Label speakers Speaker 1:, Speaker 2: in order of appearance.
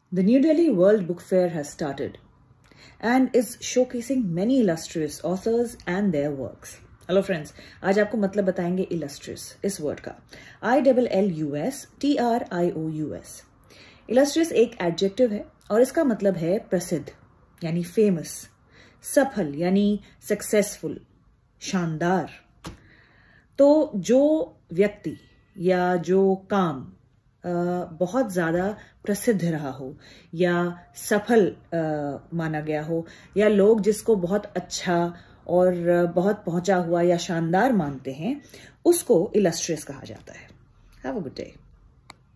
Speaker 1: The New Delhi World Book Fair has started and is showcasing many illustrious authors and their works. Hello friends, आज आपको मतलब बताएंगे illustrious इस word का। ILLUSTRIOUS। illustrious एक adjective है और इसका मतलब है प्रसिद्ध यानी फेमस, सफल यानी सक्सेसफुल, शानदार। तो जो व्यक्ति या जो काम बहुत ज़्यादा प्रसिद्ध रहा हो या सफल माना गया हो, या लोग जिसको बहुत अच्छा और बहुत पहुंचा हुआ या शानदार मानते हैं, उसको इलस्ट्रियस कहा जाता है। Have a good day.